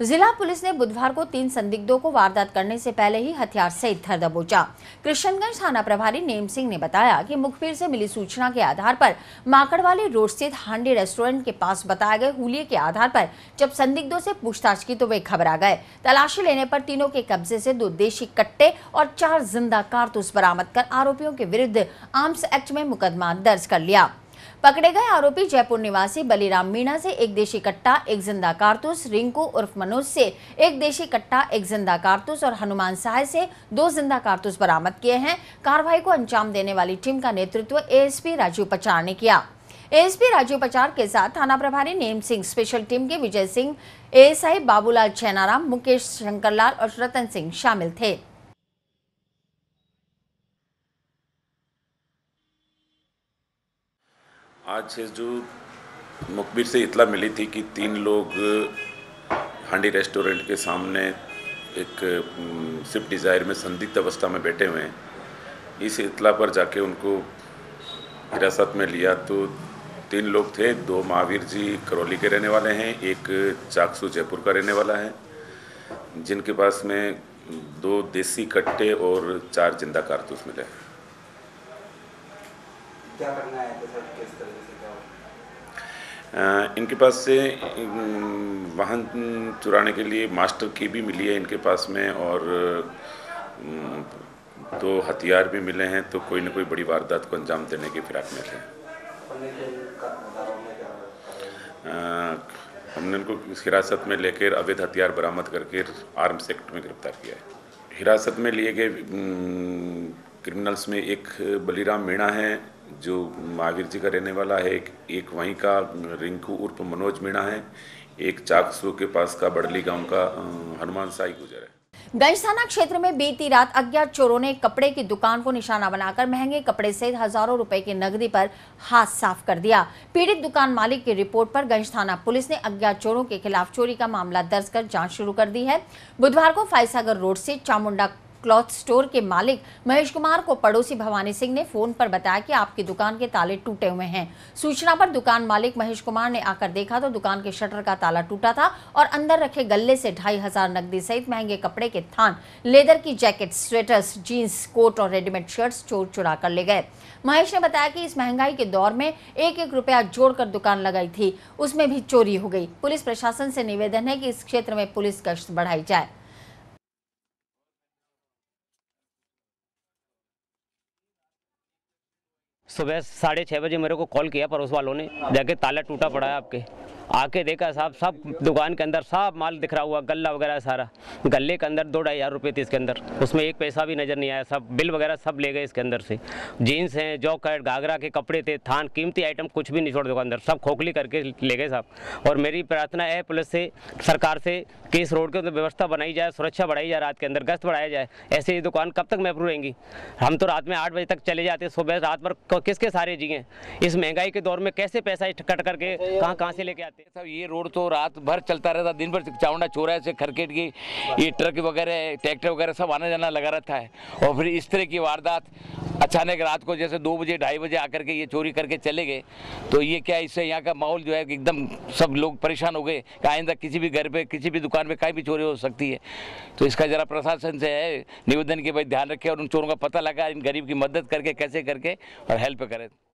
जिला पुलिस ने बुधवार को 3 संदिग्धों को वारदात करने से पहले ही हथियार सहित धर दबोचा। कृष्णगंज थाना प्रभारी नेम सिंह ने बताया कि मुखबिर से मिली सूचना के आधार पर माकड़वाली रोड स्थित हांडी रेस्टोरेंट के पास बताए गए हुलिये के आधार पर जब संदिग्धों से पूछताछ की तो वे घबरा गए। तलाशी लेने पर तीनों के कब्जे से 2 देशी कट्टे और 4 जिंदा कारतूस बरामद कर आरोपियों के विरुद्ध आर्म्स एक्ट में मुकदमा दर्ज कर लिया। पकड़े गए आरोपी जयपुर निवासी बलीराम मीणा से 1 देशी कट्टा, 1 जिंदा कारतूस, रिंकू उर्फ मनोज से 1 देशी कट्टा, 1 जिंदा कारतूस और हनुमान सहाय से 2 जिंदा कारतूस बरामद किए हैं। कार्रवाई को अंजाम देने वाली टीम का नेतृत्व एएसपी राजीव पचार ने किया। एएसपी राजीव पचार के साथ थाना प्रभारी नेम सिंह, स्पेशल टीम के विजय सिंह, एएसआई बाबूलाल चैनाराम, मुकेश शंकरलाल और रतन सिंह शामिल थे। आज जो मुखबिर से इतला मिली थी कि 3 लोग हांडी रेस्टोरेंट के सामने एक स्विफ्ट डिज़ायर में संदिग्ध अवस्था में बैठे हुए हैं। इस इतला पर जाके उनको हिरासत में लिया तो 3 लोग थे। 2 महावीर जी करौली के रहने वाले हैं, 1 चाकसू जयपुर का रहने वाला है, जिनके पास में 2 देसी कट्टे और 4 जिंदा कारतूस मिले हैं। क्या करना है तो सर, किस तरह से क्या इनके पास से वाहन चुराने के लिए मास्टर की भी मिली है इनके पास में, और 2 हथियार भी मिले हैं। तो कोई न कोई बड़ी वारदात को अंजाम देने की फिराक में थे। हमने इनको हिरासत में लेकर अवैध हथियार बरामद करके आर्म्स एक्ट में गिरफ्तार किया है। हिरासत में लिए गए क्रिमिनल्स में एक बलीराम मीणा है जो महावीर जी का रहने वाला है, एक वहीं का रिंकू उर्फ मनोज मीणा है, एक चाकसू के पास का बड़ली गांव का हनुमान साई गुजर है। गंज थाना क्षेत्र में बीती रात अज्ञात चोरों ने कपड़े की दुकान को निशाना बनाकर महंगे कपड़े सहित हजारों रुपए की नकदी पर हाथ साफ कर दिया। पीड़ित दुकान मालिक की रिपोर्ट पर गंज थाना पुलिस ने अज्ञात चोरों के खिलाफ चोरी का मामला दर्ज कर जांच शुरू कर दी है। बुधवार को फायसागर रोड से चामुंडा क्लॉथ स्टोर के मालिक महेश कुमार को पड़ोसी भवानी सिंह ने फोन पर बताया कि आपकी दुकान के ताले टूटे हुए हैं। सूचना पर दुकान मालिक महेश कुमार ने आकर देखा तो दुकान के शटर का ताला टूटा था और अंदर रखे गल्ले से 2500 नकदी सहित महंगे कपड़े के थान, लेदर की जैकेट, स्वेटर्स, जीन्स, कोट और रेडीमेड शर्ट्स चोर चुरा कर ले गए। महेश ने बताया कि इस महंगाई के दौर में 1-1 रुपया जोड़कर दुकान लगाई थी, उसमें भी चोरी हो गई। पुलिस प्रशासन से निवेदन है कि इस क्षेत्र में पुलिस गश्त बढ़ाई जाए। सुबह 6:30 बजे मेरे को कॉल किया पड़ोस वालों ने, जाके ताला टूटा पड़ा है आपके। आके देखा साहब, सब दुकान के अंदर सब माल दिख रहा हुआ, गल्ला वगैरह सारा। गल्ले के अंदर 2-2.5 हज़ार रुपये थे इसके अंदर, उसमें 1 पैसा भी नज़र नहीं आया। सब बिल वगैरह सब ले गए इसके अंदर से। जीन्स हैं, जॉकेट, घाघरा के कपड़े थे, थान, कीमती आइटम कुछ भी नहीं छोड़ दुकान अंदर, सब खोखली करके ले गए साहब। और मेरी प्रार्थना है पुलिस से, सरकार से कि इस रोड के अंदर व्यवस्था बनाई जाए, सुरक्षा बढ़ाई जाए, रात के अंदर गश्त बढ़ाया जाए। ऐसे ही दुकान कब तक महफूज रहेंगी? हम तो रात में 8 बजे तक चले जाते, सुबह रात भर किसके सारे जिए? इस महंगाई के दौर में कैसे पैसा कट करके कहाँ से लेके आते हैं? ये रोड तो रात भर चलता रहता, दिन भर चामुंडा चौराहे से खरकेट की ये ट्रक वगैरह, ट्रैक्टर वगैरह सब आना जाना लगा रहता है। और फिर इस तरह की वारदात अचानक रात को जैसे 2 बजे 2:30 बजे आकर के ये चोरी करके चले गए, तो ये क्या, इससे यहाँ का माहौल जो है एकदम सब लोग परेशान हो गए कि आइंदा किसी भी घर पे, किसी भी दुकान पे कहीं भी चोरी हो सकती है। तो इसका जरा प्रशासन से है निवेदन कि भाई ध्यान रखें और उन चोरों का पता लगा, इन गरीब की मदद करके कैसे करके और हेल्प करें।